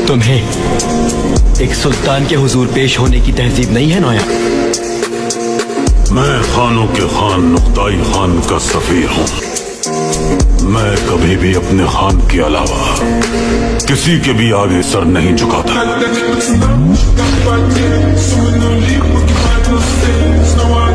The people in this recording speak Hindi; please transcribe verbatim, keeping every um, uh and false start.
तुम्हें एक सुल्तान के हुजूर पेश होने की तहजीब नहीं है नौया? मैं खानों के खान नुक्ताई खान का सफीर हूँ। मैं कभी भी अपने खान के अलावा किसी के भी आगे सर नहीं झुकाता।